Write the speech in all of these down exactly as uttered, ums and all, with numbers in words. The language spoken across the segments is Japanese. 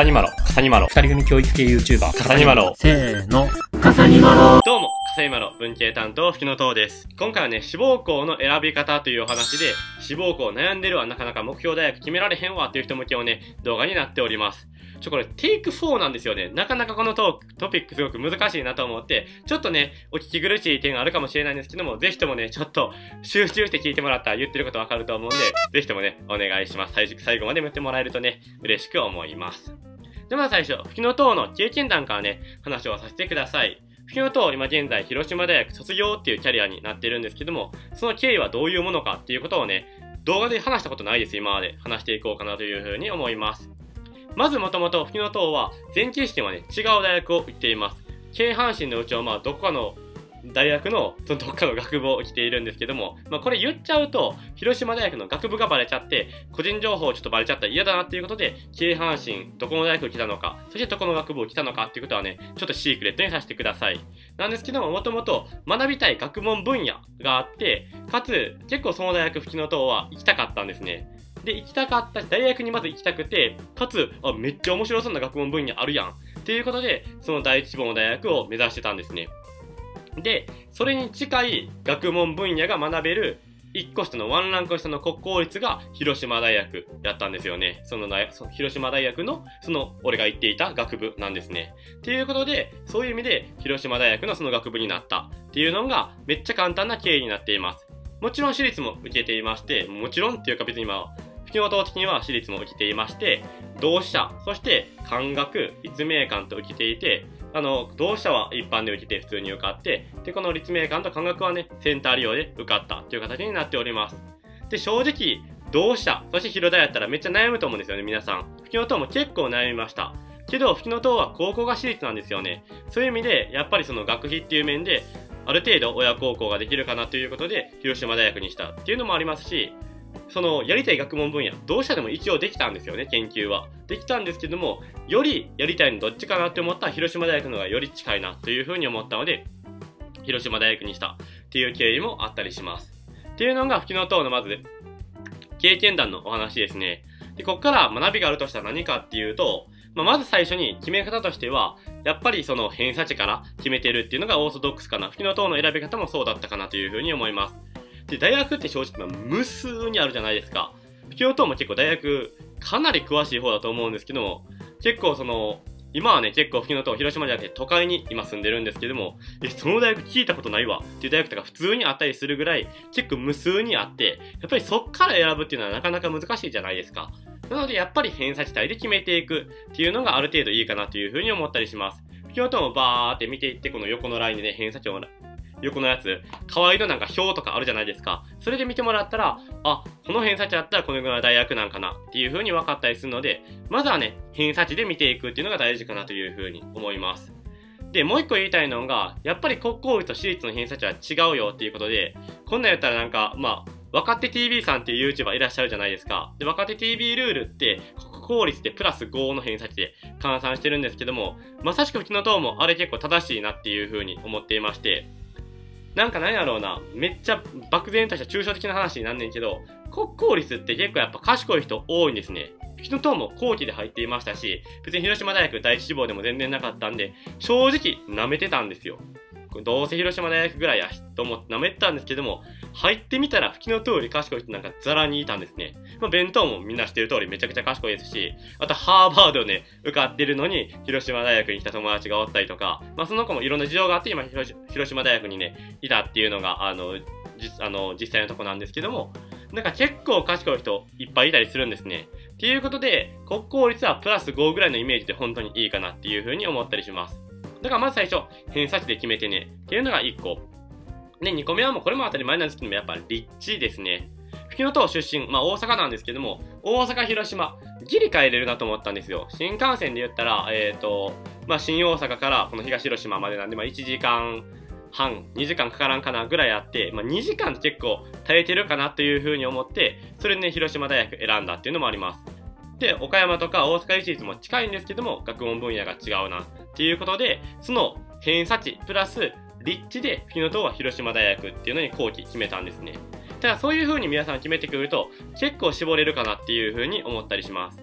笠にまろ、笠にまろ、二人組教育系 YouTuber、笠にまろ。 せーの、笠にまろ。 どうも、笠にまろ、文系担当、吹きのとうです。今回はね、志望校の選び方というお話で、志望校悩んでるわ、なかなか目標大学決められへんわっていう人向けをね、動画になっております。ちょ、これ、テイクフォーなんですよね。なかなかこのトーク、トピックすごく難しいなと思って、ちょっとね、お聞き苦しい点があるかもしれないんですけども、ぜひともね、ちょっと集中して聞いてもらったら言ってることわかると思うんで、ぜひともね、お願いします。最最後まで見てもらえるとね、嬉しく思います。で、まず最初、吹きのとうの経験談からね、話をさせてください。吹きのとう、今現在、広島大学卒業っていうキャリアになってるんですけども、その経緯はどういうものかっていうことをね、動画で話したことないです、今まで。話していこうかなというふうに思います。まずもともと、吹きのとうは、前期試験はね、違う大学を行っています。京阪神のうちを、まあ、どこかの大学の、そのどっかの学部を着ているんですけども、まあこれ言っちゃうと、広島大学の学部がバレちゃって、個人情報ちょっとバレちゃったら嫌だなっていうことで、京阪神、どこの大学を来たのか、そしてどこの学部を来たのかっていうことはね、ちょっとシークレットにさせてください。なんですけども、もともと学びたい学問分野があって、かつ、結構その大学吹きのとうは行きたかったんですね。で、行きたかった、大学にまず行きたくて、かつ、あ、めっちゃ面白そうな学問分野あるやん。っていうことで、その第一志望の大学を目指してたんですね。で、それに近い学問分野が学べるいっこ下のワンランク下の国公立が広島大学やったんですよね。その大その広島大学のその俺が行っていた学部なんですね。っていうことで、そういう意味で広島大学のその学部になったっていうのがめっちゃ簡単な経緯になっています。もちろん私立も受けていまして、もちろんっていうか別に今、吹きのとう的には私立も受けていまして、同志社、そして漢学、立命館と受けていて、あの、同志社は一般で受けて普通に受かって、で、この立命館と漢学はね、センター利用で受かったという形になっております。で、正直、同志社、そして広大やったらめっちゃ悩むと思うんですよね、皆さん。吹きのとうも結構悩みました。けど、吹きのとうは高校が私立なんですよね。そういう意味で、やっぱりその学費っていう面で、ある程度親孝行ができるかなということで、広島大学にしたっていうのもありますし、そのやりたい学問分野、同志社でも一応できたんですよね、研究は。できたんですけども、よりやりたいのどっちかなって思ったら広島大学の方がより近いなというふうに思ったので、広島大学にしたっていう経緯もあったりします。っていうのが吹きのとうのまず、経験談のお話ですね。で、ここから学びがあるとしたら何かっていうと、まあ、まず最初に決め方としては、やっぱりその偏差値から決めてるっていうのがオーソドックスかな。吹きのとうの選び方もそうだったかなというふうに思います。で、大学って正直無数にあるじゃないですか。吹きのとうも結構大学かなり詳しい方だと思うんですけども、結構その、今はね、結構吹きのとう広島じゃなくて都会に今住んでるんですけども、え、その大学聞いたことないわっていう大学とか普通にあったりするぐらい結構無数にあって、やっぱりそっから選ぶっていうのはなかなか難しいじゃないですか。なのでやっぱり偏差値帯で決めていくっていうのがある程度いいかなというふうに思ったりします。吹きのとうもバーって見ていって、この横のラインでね、偏差値を横のやつ、可愛いのなんか表とかあるじゃないですか。それで見てもらったら、あ、この偏差値あったらこのぐらいの大学なんかなっていう風に分かったりするので、まずはね、偏差値で見ていくっていうのが大事かなという風に思います。で、もう一個言いたいのが、やっぱり国公立と私立の偏差値は違うよっていうことで、こんなん言ったらなんか、まあ、若手 ティービー さんっていう YouTuber いらっしゃるじゃないですか。で、若手 ティービー ルールって、国公立でプラスごの偏差値で換算してるんですけども、まさしく吹きのとうもあれ結構正しいなっていう風に思っていまして、なんか何やろうな、めっちゃ漠然とした抽象的な話になんねんけど、国公立って結構やっぱ賢い人多いんですね。吹きのとうも後期で入っていましたし、別に広島大学第一志望でも全然なかったんで、正直舐めてたんですよ。どうせ広島大学ぐらいやと思って舐めてたんですけども、入ってみたら吹きのとうより賢い人なんかザラにいたんですね。まあ、弁当もみんな知ってる通りめちゃくちゃ賢いですし、あとハーバードね、受かってるのに広島大学に来た友達がおったりとか、まあその子もいろんな事情があって今広島大学にね、いたっていうのが、あの、じあの実際のとこなんですけども、なんか結構賢い人いっぱいいたりするんですね。っていうことで、国公立はプラスごぐらいのイメージで本当にいいかなっていう風に思ったりします。だからまず最初、偏差値で決めてねっていうのがいっこ。で、にこめはもうこれも当たり前なんですけども、やっぱ立地ですね。吹きのとう出身、まあ大阪なんですけども、大阪、広島、ギリ帰れるなと思ったんですよ。新幹線で言ったら、えっと、まあ新大阪からこの東広島までなんで、まあいちじかんはん、にじかんかからんかなぐらいあって、まあにじかんって結構耐えてるかなという風に思って、それでね、広島大学選んだっていうのもあります。で、岡山とか大阪市立も近いんですけども、学問分野が違うなっていうことで、その偏差値プラス立地で吹きのとうは広島大学っていうのに後期決めたんですね。ただそういう風に皆さん決めてくると結構絞れるかなっていう風に思ったりします。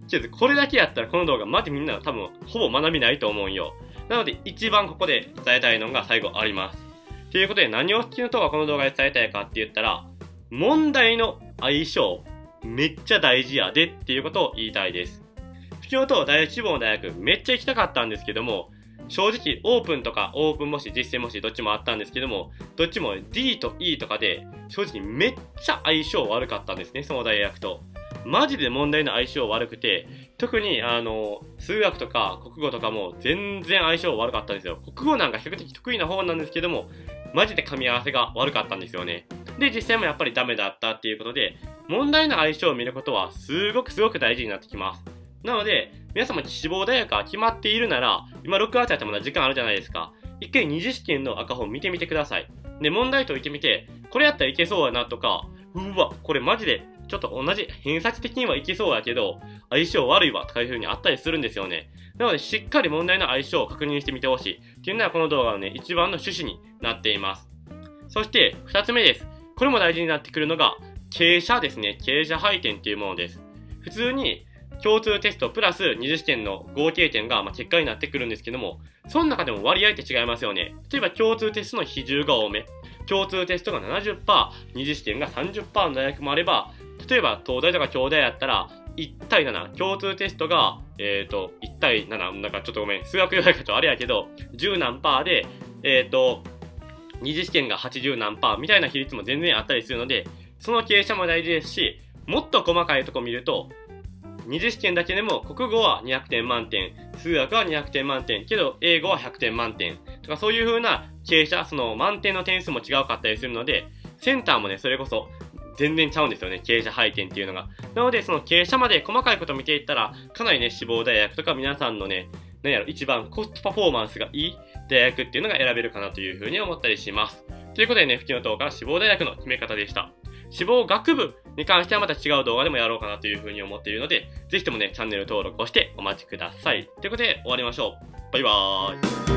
けどこれだけやったらこの動画マジみんな多分ほぼ学びないと思うんよ。なので一番ここで伝えたいのが最後あります。ということで何をフキノトウがこの動画で伝えたいかって言ったら、問題の相性めっちゃ大事やでっていうことを言いたいです。フキノトウ第一志望の大学めっちゃ行きたかったんですけども、正直オープンとかオープン模試実践模試どっちもあったんですけども、どっちも ディー と イー とかで正直めっちゃ相性悪かったんですね、その大学と。マジで問題の相性悪くて、特にあの数学とか国語とかも全然相性悪かったんですよ。国語なんか比較的得意な方なんですけども、マジで噛み合わせが悪かったんですよね。で、実際もやっぱりダメだったっていうことで、問題の相性を見ることはすごくすごく大事になってきます。なので、皆様志望大学が決まっているなら、今ろくがつやってまだ時間あるじゃないですか。一回二次試験の赤本見てみてください。で、問題解いてみて、これやったらいけそうやなとか、うわ、これマジでちょっと同じ偏差値的にはいけそうやけど、相性悪いわとかいう風にあったりするんですよね。なので、しっかり問題の相性を確認してみてほしい。っていうのはこの動画のね、一番の趣旨になっています。そして、二つ目です。これも大事になってくるのが、傾斜ですね。傾斜配点っていうものです。普通に、共通テストプラス二次試験の合計点がまあ結果になってくるんですけども、その中でも割合って違いますよね。例えば共通テストの比重が多め。共通テストが ななじゅっパーセント、二次試験が さんじゅっパーセント の大学もあれば、例えば東大とか京大やったらいち対なな、共通テストが、えっと、いち対なな、なんかちょっとごめん、数学用大学ちょっとあれやけど、じゅう何パーで、えっと、二次試験がはちじゅう何パーみたいな比率も全然あったりするので、その傾斜も大事ですし、もっと細かいとこ見ると、二次試験だけでも国語はにひゃくてん満点、数学はにひゃくてん満点、けど英語はひゃくてん満点とかそういう風な傾斜、その満点の点数も違うかったりするので、センターもね、それこそ全然ちゃうんですよね、傾斜配点っていうのが。なので、その傾斜まで細かいことを見ていったら、かなりね、志望大学とか皆さんのね、何やろ、一番コストパフォーマンスがいい大学っていうのが選べるかなという風に思ったりします。ということでね、フキノトウから志望大学の決め方でした。志望学部に関してはまた違う動画でもやろうかなという風に思っているので、ぜひともね、チャンネル登録をしてお待ちください。ということで、終わりましょう。バイバーイ。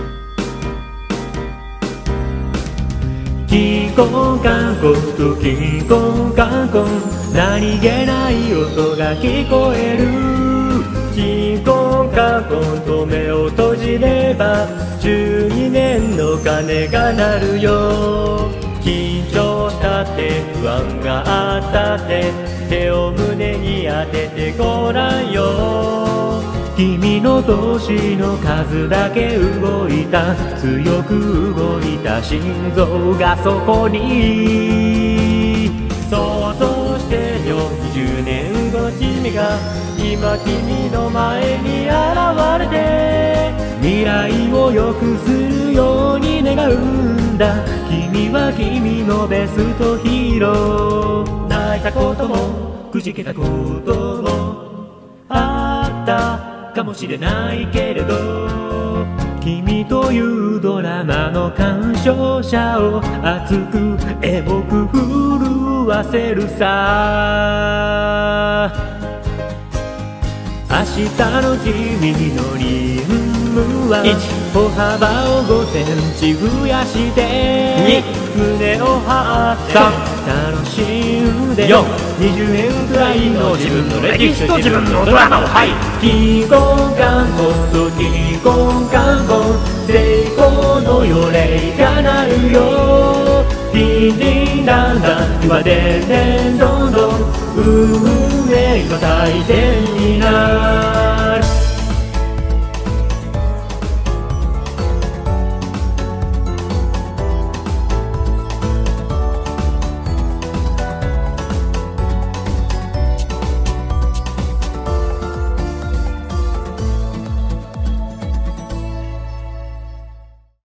キンコンカンコンとキンコンカンコン、何気ない音が聞こえる。キンコンカンコンと目を閉じればじゅうにねんの鐘が鳴るよ。緊張したって不安があったって手を胸に当ててごらんよ。君の年の数だけ動いた、強く動いた心臓がそこに。想像してよ、にじゅうねんご君が今君の前に現れて、未来を良くするように願うんだ。君は君のベストヒーロー。泣いたこともくじけたこともあったかもしれないけれど、君というドラマの鑑賞者を熱くエモく震わせるさ。明日の君のリズムは歩幅をごセンチ増やして胸を張って楽しんでにじゅうねんくらいの自分の歴史と自分のドラマを、はい、キンコンカンコンとキンコンカンコン、成功の予令が鳴るよ。ディンディンダンダン今でんでんどんどん運命の祭典になる。